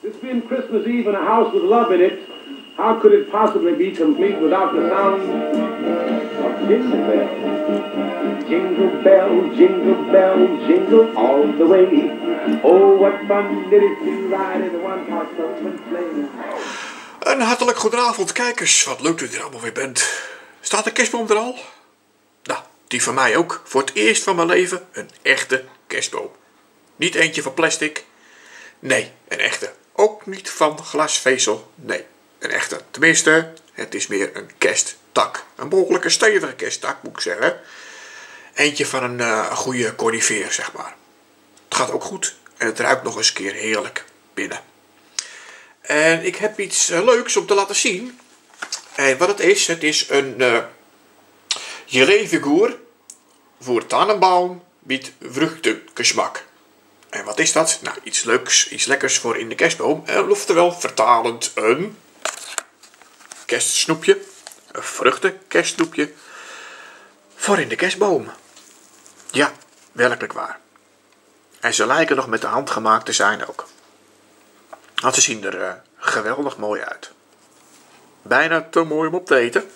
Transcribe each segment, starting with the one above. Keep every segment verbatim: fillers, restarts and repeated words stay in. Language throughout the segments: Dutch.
This being Christmas Eve in a house with love in it, how could it possibly be complete without the sound of jingle bells? Jingle bell, jingle bell, jingle all the way. Oh, what fun did it to ride in the one-horse open sleigh. Een hartelijk goedenavond kijkers, wat leuk dat u er allemaal weer bent. Staat de kerstboom er al? Nou, die van mij ook. Voor het eerst van mijn leven een echte kerstboom. Niet eentje van plastic. Nee, een echte. Ook niet van glasvezel. Nee, een echte. Tenminste, het is meer een kersttak. Een behoorlijke stevige kersttak moet ik zeggen. Eentje van een uh, goede conifeer, zeg maar. Het gaat ook goed en het ruikt nog eens een keer heerlijk binnen. En ik heb iets uh, leuks om te laten zien. En wat het is, het is een uh, gelee-figuur voor Tannenbaum met vruchtengeschmack. En wat is dat? Nou, iets leuks, iets lekkers voor in de kerstboom. En oftewel vertalend een kerstsnoepje, een vruchtenkerstsnoepje voor in de kerstboom. Ja, werkelijk waar. En ze lijken nog met de hand gemaakt te zijn ook. Want ze zien er uh, geweldig mooi uit. Bijna te mooi om op te eten.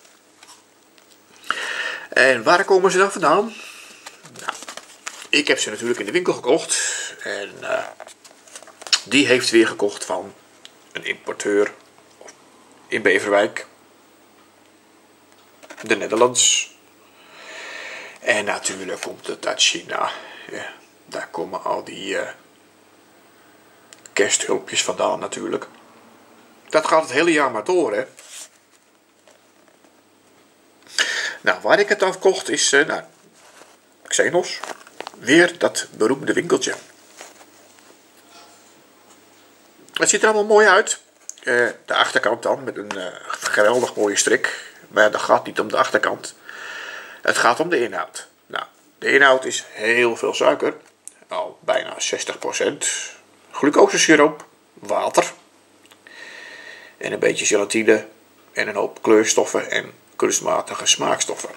En waar komen ze dan vandaan? Nou, ik heb ze natuurlijk in de winkel gekocht. En uh, die heeft weer gekocht van een importeur in Beverwijk. De Nederlands. En natuurlijk komt het uit China. Ja, daar komen al die uh, kersthulpjes vandaan natuurlijk. Dat gaat het hele jaar maar door, hè. Nou, waar ik het af kocht is, uh, nou, Xenos. Weer dat beroemde winkeltje. Het ziet er allemaal mooi uit. Uh, de achterkant dan, met een uh, geweldig mooie strik. Maar dat gaat niet om de achterkant. Het gaat om de inhoud. Nou, de inhoud is heel veel suiker. Al bijna zestig procent. Glucosesiroop, water. En een beetje gelatine. En een hoop kleurstoffen en kunstmatige smaakstoffen.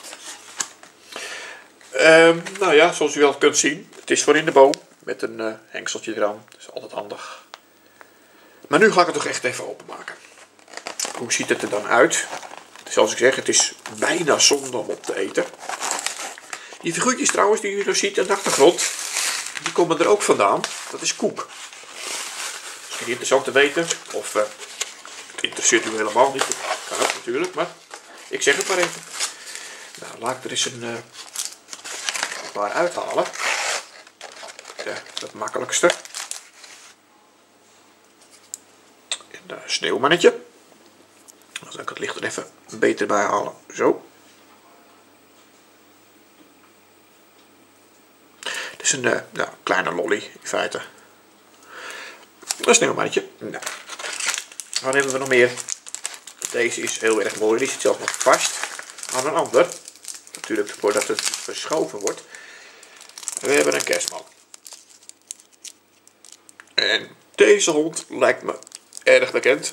Um, nou ja, zoals u wel kunt zien. Het is voor in de boom. Met een uh, hengseltje eraan. Dat is altijd handig. Maar nu ga ik het toch echt even openmaken. Hoe ziet het er dan uit? Zoals ik zeg, het is bijna zonde om op te eten. Die figuurtjes trouwens die u nu ziet aan de achtergrond. Die komen er ook vandaan. Dat is koek. Misschien interessant te weten. Of uh, het interesseert u helemaal niet. Dat kan ook natuurlijk. Maar ik zeg het maar even. Nou, laat ik er eens een, uh, een paar uithalen. Ja, het makkelijkste. Een sneeuwmannetje. Dan zal ik het licht er even beter bij halen. Zo. Het is een uh, nou, kleine lolly in feite. Een sneeuwmannetje. Nou. Dan hebben we nog meer. Deze is heel erg mooi. Die zit zelfs nog vast aan een ander. Natuurlijk voordat het verschoven wordt. We hebben een kerstman. En deze hond lijkt me erg bekend.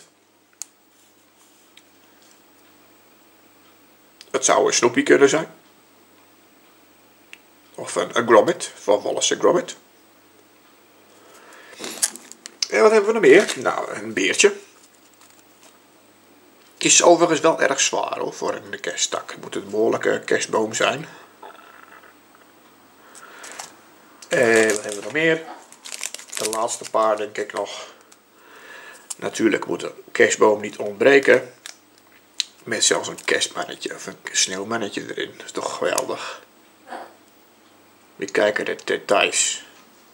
Het zou een Snoopy kunnen zijn. Of een, een Gromit, van Wallace Gromit. En wat hebben we nog meer? Nou, een beertje. Het is overigens wel erg zwaar hoor, voor een kersttak. Het moet een behoorlijke kerstboom zijn. En wat hebben we nog meer? De laatste paar denk ik nog. Natuurlijk moet een kerstboom niet ontbreken. Met zelfs een kerstmannetje of een sneeuwmannetje erin. Dat is toch geweldig. We kijken de details.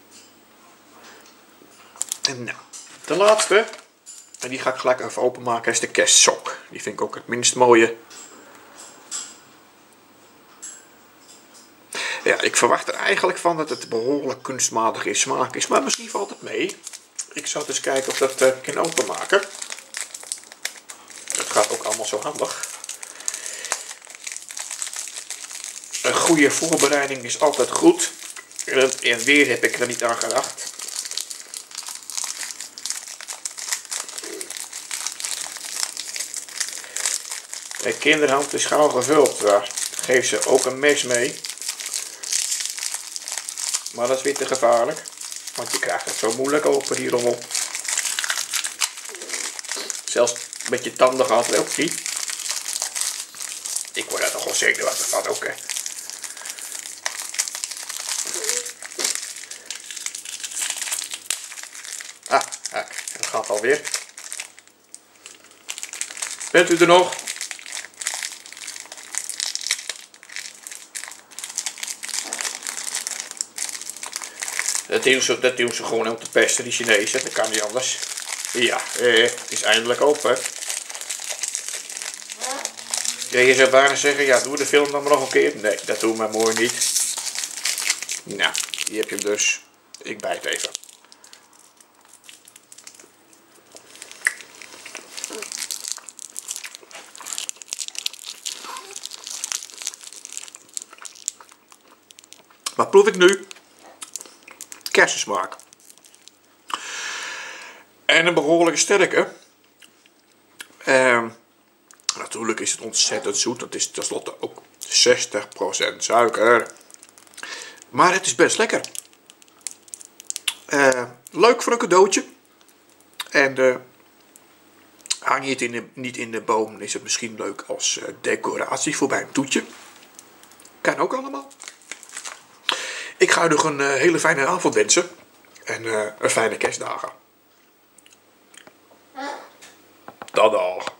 En nou, de laatste. En die ga ik gelijk even openmaken. Is de kerstsok. Die vind ik ook het minst mooie. Ja, ik verwacht er eigenlijk van dat het behoorlijk kunstmatig in smaak is. Maar misschien valt het mee. Ik zal eens kijken of dat uh, kan openmaken. Dat gaat ook allemaal zo handig. Een goede voorbereiding is altijd goed. En weer heb ik er niet aan gedacht. Een kinderhand is gauw gevuld. Daar geef ze ook een mes mee. Maar dat is weer te gevaarlijk. Want je krijgt het zo moeilijk open, die rommel. Zelfs een beetje tanden gehad, ook zie. Ik word daar toch wel zenuwachtig van ook, hè. Ah, kijk, het gaat alweer. Bent u er nog? Dat doen ze, dat doen ze gewoon om te pesten, die Chinezen. Dat kan niet anders. Ja, eh, het is eindelijk open. Ja, je zou bijna zeggen, ja, doe de film dan maar nog een keer. Nee, dat doen we maar mooi niet. Nou, hier heb je hem dus. Ik bijt even. Wat proef ik nu? Kersensmaak. En een behoorlijke sterke. Uh, natuurlijk is het ontzettend zoet. Dat is tenslotte ook zestig procent suiker. Maar het is best lekker. Uh, leuk voor een cadeautje. En uh, hang je het in de, niet in de boom, dan is het misschien leuk als uh, decoratie voor bij een toetje. Kan ook allemaal. Ik ga u nog een uh, hele fijne avond wensen. En uh, een fijne kerstdagen. Tada.